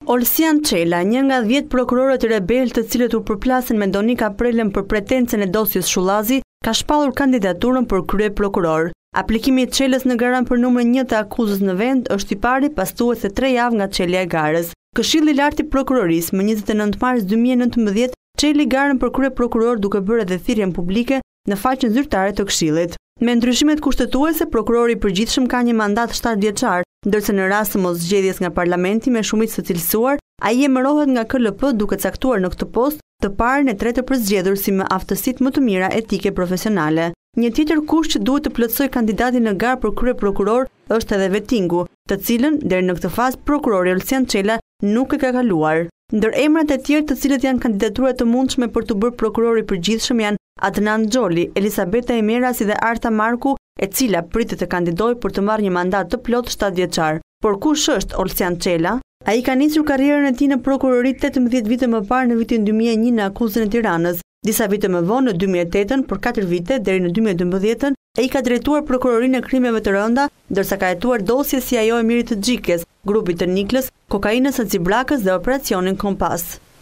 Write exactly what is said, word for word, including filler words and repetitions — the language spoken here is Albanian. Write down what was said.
Olsian Çela, një nga dhjetë prokurorët rebel të cilët u përplasin me Donika Prelën për pretencën e dosjes Shullazi, ka shpallur kandidaturën për krye prokuror. Aplikimi i Çelës në garan për numrin një të akuzës në vend është i pari pas thuhet se tre javë nga çelja e garës. Këshilli i lartë i prokurorisë më njëzet e nëntë mars dy mijë e nëntëmbëdhjetë çeli garën për krye prokuror duke bërë edhe thirrjen publike në faqen zyrtare të Këshillit. Me ndryshimet kushtetuese, prokurori i përgjithshëm ka një mandat shtatë vjeçar, ndërsa në rast të moszgjedhjes nga parlamenti me shumicë të cilësuar, ai emërohet nga K L P duke caktuar në këtë postë të parën e tretë për zgjedhur si me aftësitë më të mira etike profesionale. Një tjetër kusht që duhet të plotësoj kandidati në garë për krye prokuror është edhe vetingu, të cilën deri në këtë fazë prokurori Olsian Çela nuk e ka kaluar. Ndër emrat e tjerë të cilët janë kandidatura të mundshme për të bërë prokuror i përgjithshëm janë Adnan Xholi, Elisabeta Emerasi dhe Arta Marku, e cila pritet të kandidojë për të marrë një mandat të plot shtatë vjeçar. Por kush është Olsian Çela? Ai ka nisur karrierën e tij në prokurori tetëmbëdhjetë vite më parë në vitin dy mijë e një në akuzën e Tiranës. Disa vite më vonë në dy mijë e tetë për katër vite deri në dy mijë e dymbëdhjetë ai ka drejtuar prokurorinë e krimeve të rënda, ndërsa ka hetuar dosje si ajo e Mirit të Xhikës, grupit të Niklës, kokainës së Cibrakës dhe operacionin Kompas.